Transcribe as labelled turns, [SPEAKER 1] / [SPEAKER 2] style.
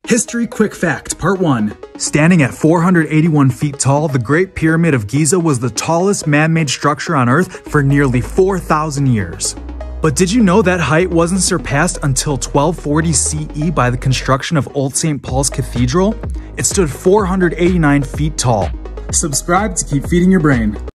[SPEAKER 1] History Quick Fact, Part 1.
[SPEAKER 2] Standing at 481 feet tall, the Great Pyramid of Giza was the tallest man-made structure on Earth for nearly 4,000 years. But did you know that height wasn't surpassed until 1240 CE by the construction of Old St. Paul's Cathedral? It stood 489 feet tall.
[SPEAKER 1] Subscribe to keep feeding your brain.